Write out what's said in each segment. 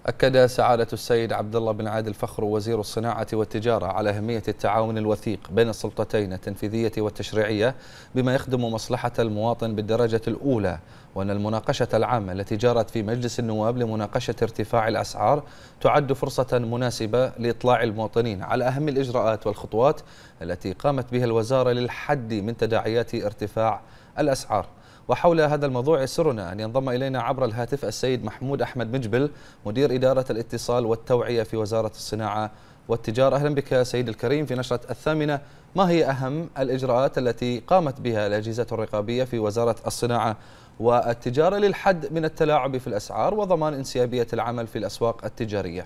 أكد سعادة السيد عبد الله بن عادل فخر وزير الصناعة والتجارة على أهمية التعاون الوثيق بين السلطتين التنفيذية والتشريعية بما يخدم مصلحة المواطن بالدرجة الأولى، وأن المناقشة العامة التي جرت في مجلس النواب لمناقشة ارتفاع الأسعار تعد فرصة مناسبة لإطلاع المواطنين على أهم الإجراءات والخطوات التي قامت بها الوزارة للحد من تداعيات ارتفاع الأسعار. وحول هذا الموضوع يسرنا أن ينضم إلينا عبر الهاتف السيد محمود أحمد مجبل، مدير إدارة الاتصال والتوعية في وزارة الصناعة والتجارة. أهلا بك سيد الكريم في نشرة الثامنة. ما هي أهم الإجراءات التي قامت بها الأجهزة الرقابية في وزارة الصناعة والتجارة للحد من التلاعب في الأسعار وضمان انسيابية العمل في الأسواق التجارية؟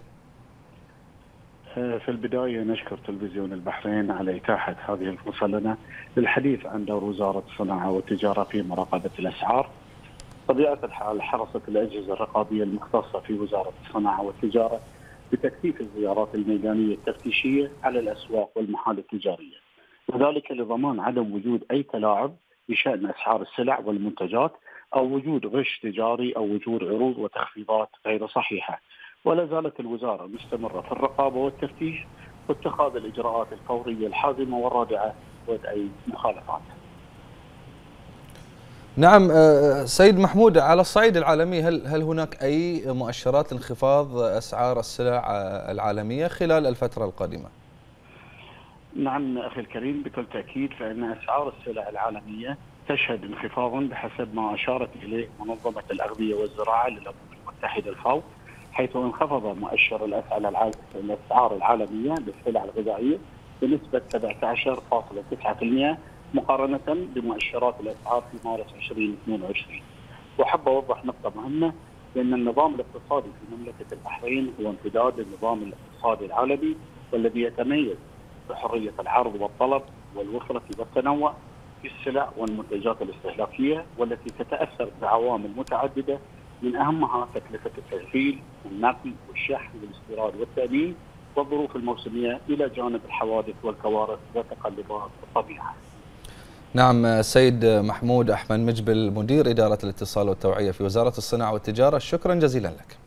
في البداية نشكر تلفزيون البحرين على إتاحة هذه الفرصة لنا للحديث عن دور وزارة الصناعة والتجارة في مراقبة الأسعار. طبيعة الحال حرصت الأجهزة الرقابية المختصة في وزارة الصناعة والتجارة بتكثيف الزيارات الميدانية التفتيشية على الأسواق والمحال التجارية، وذلك لضمان عدم وجود أي تلاعب بشأن أسعار السلع والمنتجات أو وجود غش تجاري أو وجود عروض وتخفيضات غير صحيحة. ولا زالت الوزارة مستمرة في الرقابة والتفتيش واتخاذ الإجراءات الفورية الحازمة والرادعة ضد أي مخالفات. نعم سيد محمود، على الصعيد العالمي هل هناك أي مؤشرات لانخفاض أسعار السلع العالمية خلال الفترة القادمة؟ نعم أخي الكريم، بكل تأكيد فإن أسعار السلع العالمية تشهد انخفاضا بحسب ما أشارت إليه منظمة الأغذية والزراعة للأمم المتحدة الفاو، حيث انخفض مؤشر الأسعار العالمية للسلع الغذائية بنسبة 17.9% مقارنة بمؤشرات الأسعار في مارس 2022. وحب أوضح نقطة مهمة، بأن النظام الاقتصادي في مملكة البحرين هو امتداد للنظام الاقتصادي العالمي، والذي يتميز بحرية العرض والطلب والوفرة والتنوع في السلع والمنتجات الاستهلاكية، والتي تتأثر بعوامل متعددة من أهمها تكلفة التغليف والنقل والشحن والاستيراد والتأمين والظروف الموسمية، إلى جانب الحوادث والكوارث وتقلبات الطبيعة. نعم السيد محمود أحمد مجبل، مدير إدارة الاتصال والتوعية في وزارة الصناعة والتجارة، شكرا جزيلا لك.